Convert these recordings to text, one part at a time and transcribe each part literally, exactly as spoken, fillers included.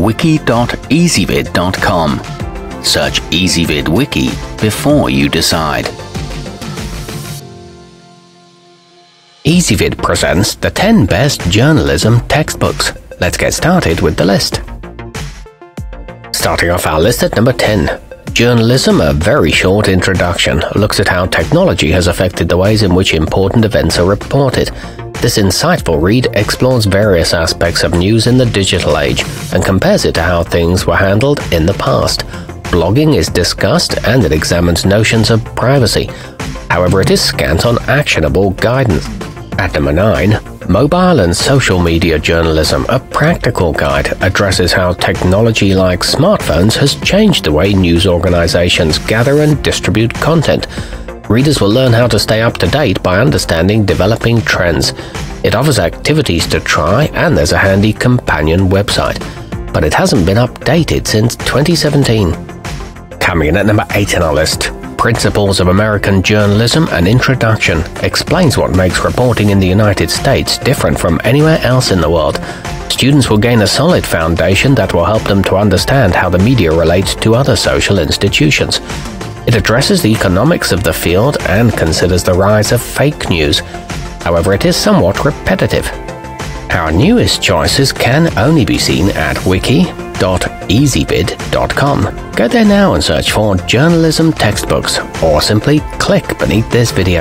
wiki dot ezvid dot com. Search Ezvid Wiki before you decide. Ezvid presents the ten best journalism textbooks. Let's get started with the list. Starting off our list at number ten. Journalism, a very short introduction, looks at how technology has affected the ways in which important events are reported. This insightful read explores various aspects of news in the digital age and compares it to how things were handled in the past. Blogging is discussed and it examines notions of privacy. However, it is scant on actionable guidance. At number nine, Mobile and Social Media Journalism, a practical guide, addresses how technology like smartphones has changed the way news organizations gather and distribute content. Readers will learn how to stay up to date by understanding developing trends. It offers activities to try and there's a handy companion website. But it hasn't been updated since twenty seventeen. Coming in at number eight on our list, Principles of American Journalism, an Introduction, explains what makes reporting in the United States different from anywhere else in the world. Students will gain a solid foundation that will help them to understand how the media relates to other social institutions. It addresses the economics of the field and considers the rise of fake news. However, it is somewhat repetitive. Our newest choices can only be seen at wiki dot ezvid dot com. Go there now and search for journalism textbooks, or simply click beneath this video.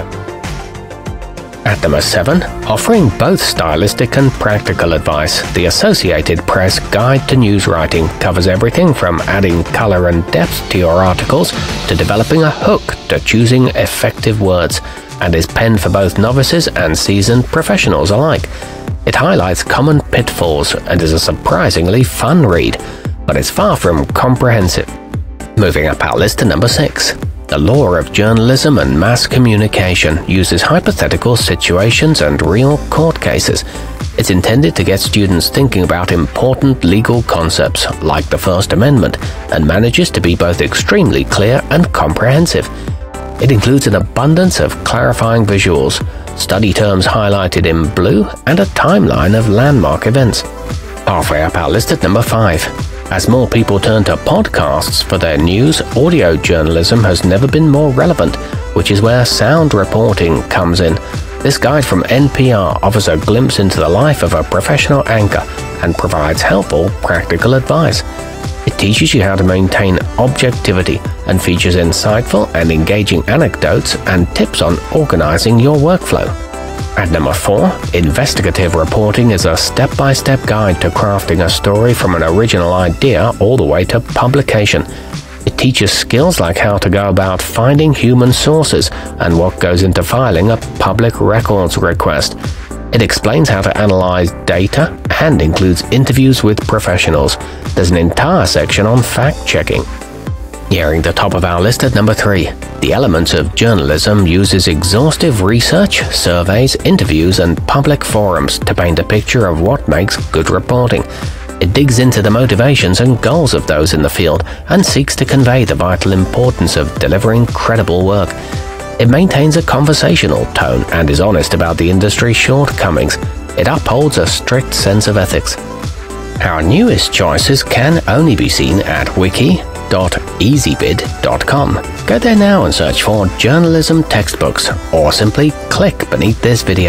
At number seven, offering both stylistic and practical advice, the Associated Press Guide to News Writing covers everything from adding color and depth to your articles to developing a hook to choosing effective words, and is penned for both novices and seasoned professionals alike. It highlights common pitfalls and is a surprisingly fun read, but it's far from comprehensive. Moving up our list to number six. The Law of Journalism and Mass Communication uses hypothetical situations and real court cases. It's intended to get students thinking about important legal concepts like the First Amendment and manages to be both extremely clear and comprehensive. It includes an abundance of clarifying visuals, study terms highlighted in blue, and a timeline of landmark events. Halfway up our list at number five. As more people turn to podcasts for their news, audio journalism has never been more relevant, which is where sound reporting comes in. This guide from N P R offers a glimpse into the life of a professional anchor and provides helpful, practical advice. It teaches you how to maintain objectivity and features insightful and engaging anecdotes and tips on organizing your workflow. At number four, investigative reporting is a step-by-step guide to crafting a story from an original idea all the way to publication. It teaches skills like how to go about finding human sources and what goes into filing a public records request. It explains how to analyze data and includes interviews with professionals. There's an entire section on fact-checking. Nearing the top of our list at number three, The Elements of Journalism uses exhaustive research, surveys, interviews, and public forums to paint a picture of what makes good reporting. It digs into the motivations and goals of those in the field and seeks to convey the vital importance of delivering credible work. It maintains a conversational tone and is honest about the industry's shortcomings. It upholds a strict sense of ethics. Our newest choices can only be seen at wiki dot ezvid dot com. Go there now and search for journalism textbooks, or simply click beneath this video.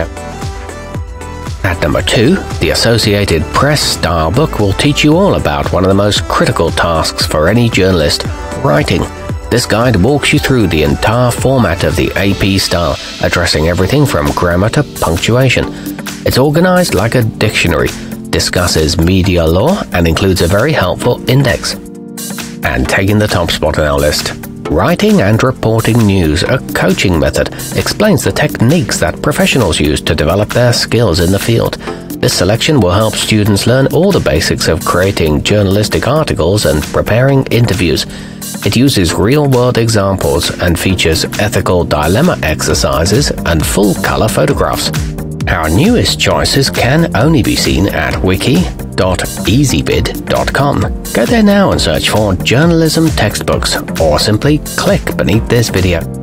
At number two, the Associated Press Style Book will teach you all about one of the most critical tasks for any journalist, writing. This guide walks you through the entire format of the A P style, addressing everything from grammar to punctuation. It's organized like a dictionary, discusses media law, and includes a very helpful index. And taking the top spot on our list, Writing and Reporting News, a coaching method, explains the techniques that professionals use to develop their skills in the field. This selection will help students learn all the basics of creating journalistic articles and preparing interviews. It uses real-world examples and features ethical dilemma exercises and full-color photographs. Our newest choices can only be seen at wiki dot ezvid dot com. Go there now and search for journalism textbooks, or simply click beneath this video.